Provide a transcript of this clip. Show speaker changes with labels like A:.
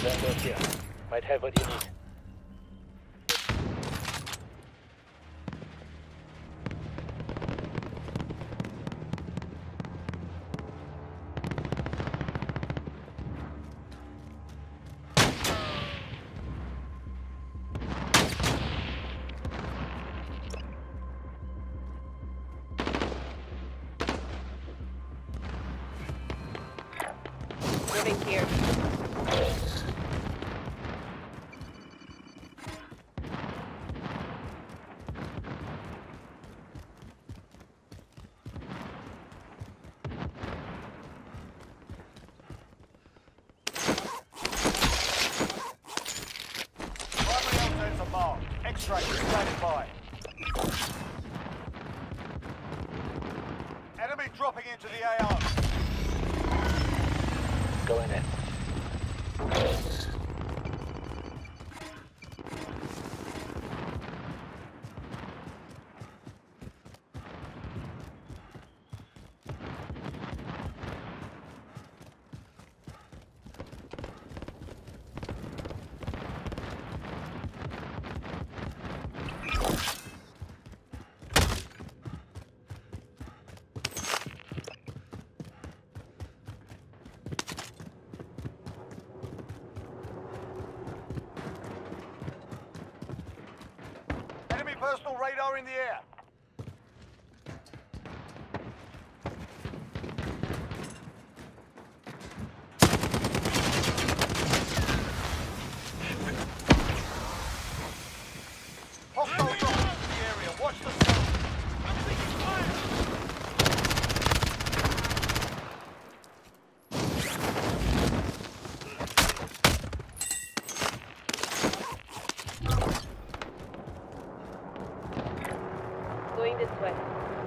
A: Vendors here. Might have what you need.
B: Moving here.
C: X-ray, standing by. Enemy dropping into the AO.
A: Going in.
C: Personal radar in the air. Hostile dropping into the area. Watch the sun. I'm taking fire.
B: Going this way.